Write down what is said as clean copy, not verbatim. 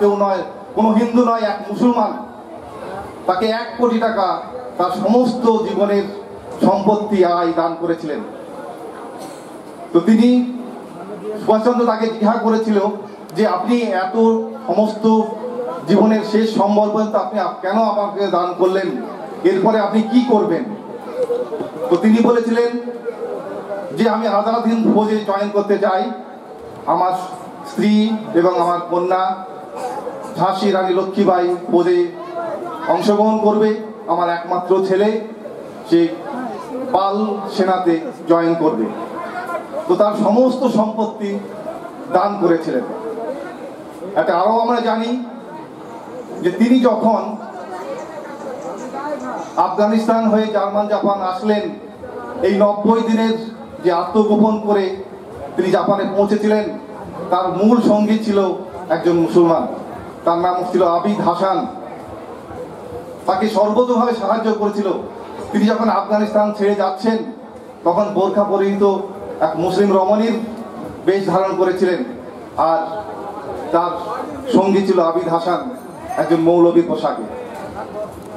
কেউ নয়, কোনো হিন্দু নয়, এক মুসলমান তাকে 1 কোটি টাকা তার সমস্ত জীবনের সম্পত্তি আয় দান করেছিলেন। তো তিনি সুভাষচন্দ্র তাকে জিজ্ঞাসা করেছিল যে আপনি এত সমস্ত জীবনের শেষ সম্বল পর্যন্ত আপনি কেন আমাকে দান করলেন, এরপরে আপনি কি করবেন? তো তিনি বলেছিলেন যে আমি আজাদ হিন্দ ফৌজে জয়েন করতে চাই, আমার স্ত্রী এবং আমার কন্যা ঝাঁসি রানী লক্ষ্মীবাই ফৌজে অংশগ্রহণ করবে, আমার একমাত্র ছেলে সে পাল সেনাতে জয়েন করবে। তো তার সমস্ত সম্পত্তি দান করেছিলেন। এটা আরও আমরা জানি যে তিনি যখন আফগানিস্তান হয়ে জার্মান জাপান আসলেন, এই 90 দিনের যে আত্মগোপন করে তিনি জাপানে পৌঁছেছিলেন, তার মূল সঙ্গী ছিল একজন মুসলমান, তার নাম ছিল আবিদ হাসান। তাকে সর্বতোভাবে সাহায্য করেছিল। তিনি যখন আফগানিস্তান ছেড়ে যাচ্ছেন তখন বোরখা পরিহিত এক মুসলিম রমণীর বেশ ধারণ করেছিলেন, আর তার সঙ্গী ছিল আবিদ হাসান একজন মৌলবীর পোশাকে।